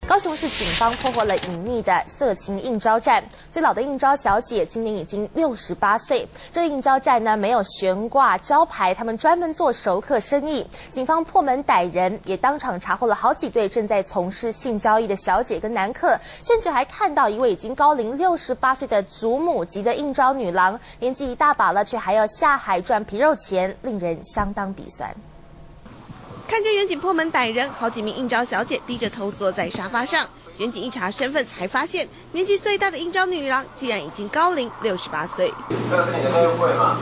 高雄市警方破获了隐秘的色情应招站，最老的应招小姐今年已经68岁。这个应招站呢没有悬挂招牌，他们专门做熟客生意。警方破门逮人，也当场查获了好几对正在从事性交易的小姐跟男客，甚至还看到一位已经高龄68岁的祖母级的应招女郎，年纪一大把了，却还要下海赚皮肉钱，令人相当鼻酸。 看见远警破门逮人，好几名应招小姐低着头坐在沙发上。远警一查身份，才发现年纪最大的应招女郎竟然已经高龄68岁。 这个是你的社会吗？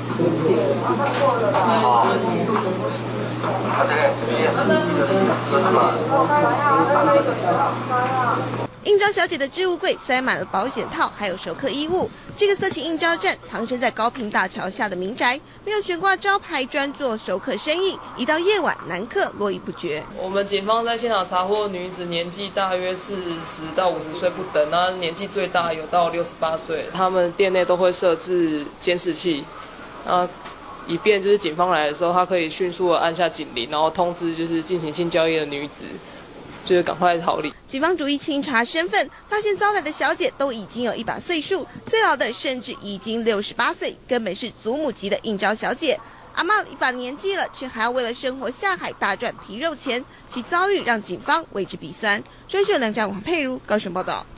好。这个怎么样？这是什么？ 应招小姐的置物柜塞满了保险套，还有熟客衣物。这个色情应招站藏身在高屏大桥下的民宅，没有悬挂招牌，专做熟客生意。一到夜晚，男客络绎不绝。 我们警方在现场查获女子年纪大约40到50岁不等，那年纪最大有到68岁。他们店内都会设置监视器，以便就是警方来的时候，他可以迅速的按下警铃，然后通知就是进行性交易的女子。 就是赶快逃离。 警方逐一清查身份，发现遭逮的小姐都已经有一把岁数，最老的甚至已经68岁，根本是祖母级的应招小姐。阿嬷一把年纪了，却还要为了生活下海大赚皮肉钱，其遭遇让警方为之鼻酸。追究梁家王佩如高雄报道。